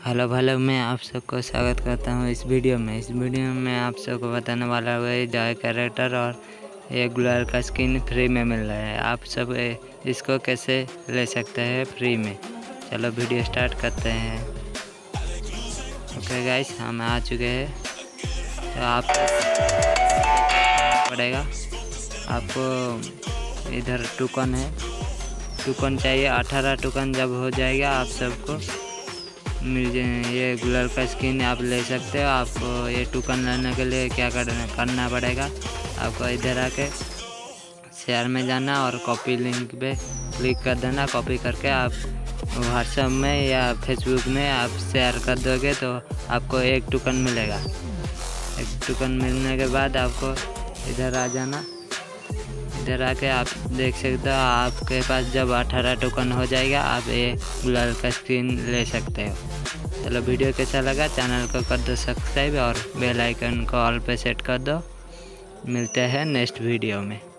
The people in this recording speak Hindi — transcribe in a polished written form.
हेलो हेलो, मैं आप सबको स्वागत करता हूँ इस वीडियो में। मैं आप सबको बताने वाला हूँ जॉय कैरेक्टर और ये ग्लूअर का स्किन फ्री में मिल रहा है। आप सब इसको कैसे ले सकते हैं फ्री में। चलो वीडियो स्टार्ट करते हैं। ओके गाइस, हम आ चुके हैं। तो आप पड़ेगा आपको इधर टोकन है, टोकन चाहिए 18 टोकन। जब हो जाएगा आप सबको मिल जाए ये ग्लूअर का स्किन आप ले सकते हो। आपको ये टोकन लेने के लिए क्या करना पड़ेगा, आपको इधर आके शेयर में जाना और कॉपी लिंक पे क्लिक कर देना। कॉपी करके आप व्हाट्सएप में या फेसबुक में आप शेयर कर दोगे तो आपको एक टोकन मिलेगा। एक टोकन मिलने के बाद आपको इधर आ जाना। इधर आके आप देख सकते हो, आपके पास जब 18 टोकन हो जाएगा आप ये ग्लूअर का स्किन ले सकते हो। चलो वीडियो कैसा लगा, चैनल को कर दो सब्सक्राइब और बेल आइकन को ऑल पे सेट कर दो। मिलते हैं नेक्स्ट वीडियो में।